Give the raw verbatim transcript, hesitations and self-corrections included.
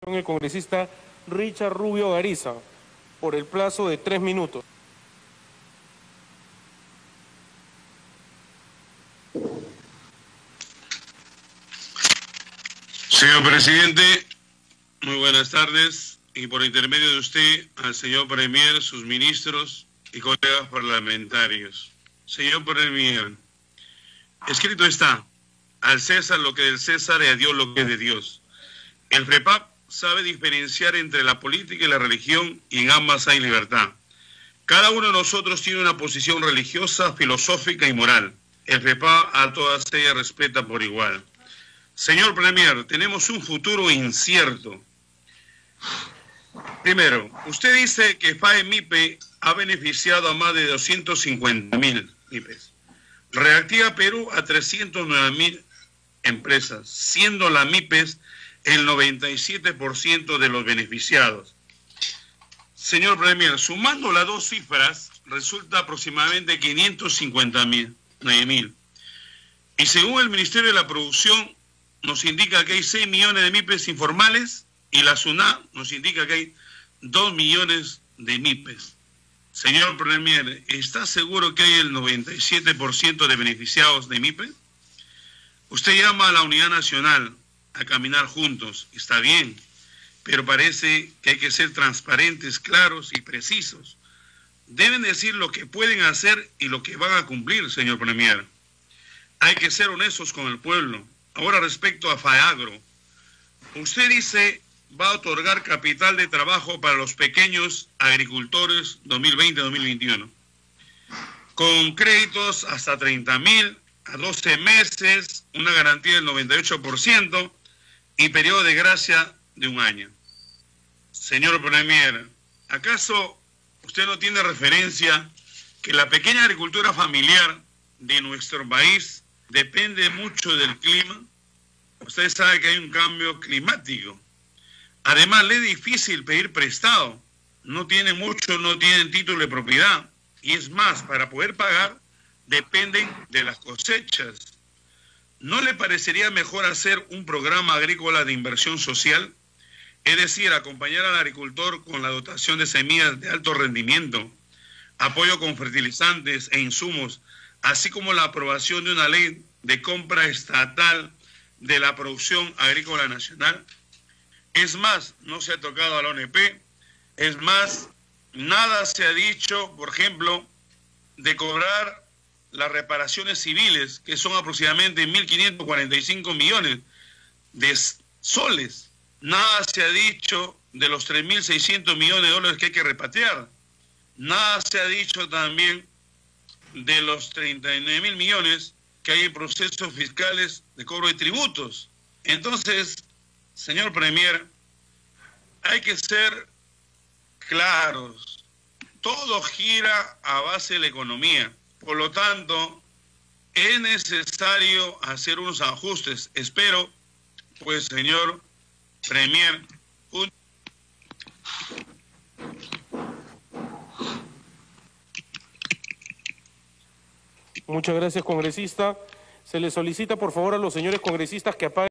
El congresista Richard Rubio Gariza, por el plazo de tres minutos. Señor presidente, muy buenas tardes, y por intermedio de usted al señor Premier, sus ministros y colegas parlamentarios. Señor Premier, escrito está: al César lo que es del César y a Dios lo que es de Dios. El FREPAP sabe diferenciar entre la política y la religión, y en ambas hay libertad. Cada uno de nosotros tiene una posición religiosa, filosófica y moral. El FREPAP a todas ellas respeta por igual. Señor Premier, tenemos un futuro incierto. Primero, usted dice que FAE-MIPE ha beneficiado a más de doscientos cincuenta mil MIPES. Reactiva Perú a trescientos nueve mil empresas, siendo la MIPES el noventa y siete por ciento de los beneficiados. Señor Premier, sumando las dos cifras, resulta aproximadamente quinientos cincuenta mil, nueve mil. Y según el Ministerio de la Producción, nos indica que hay seis millones de MIPES informales, y la SUNAT nos indica que hay dos millones de MIPES. Señor Premier, ¿está seguro que hay el noventa y siete por ciento de beneficiados de MIPES? Usted llama a la unidad nacional a caminar juntos, está bien, pero parece que hay que ser transparentes, claros y precisos. Deben decir lo que pueden hacer y lo que van a cumplir, señor Premier. Hay que ser honestos con el pueblo. Ahora, respecto a FAEAGRO, usted dice va a otorgar capital de trabajo para los pequeños agricultores dos mil veinte a dos mil veintiuno, con créditos hasta treinta mil a doce meses, una garantía del noventa y ocho por ciento y periodo de gracia de un año. Señor Premier, ¿acaso usted no tiene referencia que la pequeña agricultura familiar de nuestro país depende mucho del clima? Usted sabe que hay un cambio climático. Además, le es difícil pedir prestado. No tiene mucho, no tienen título de propiedad. Y es más, para poder pagar, dependen de las cosechas. ¿No le parecería mejor hacer un programa agrícola de inversión social? Es decir, acompañar al agricultor con la dotación de semillas de alto rendimiento, apoyo con fertilizantes e insumos, así como la aprobación de una ley de compra estatal de la producción agrícola nacional. Es más, no se ha tocado a la O N P, es más, nada se ha dicho, por ejemplo, de cobrar las reparaciones civiles, que son aproximadamente mil quinientos cuarenta y cinco millones de soles. Nada se ha dicho de los tres mil seiscientos millones de dólares que hay que repatriar. Nada se ha dicho también de los treinta y nueve mil millones que hay en procesos fiscales de cobro de tributos. Entonces, señor Premier, hay que ser claros. Todo gira a base de la economía. Por lo tanto, es necesario hacer unos ajustes. Espero, pues, señor Premier, un... Muchas gracias, congresista. Se le solicita, por favor, a los señores congresistas que apaguen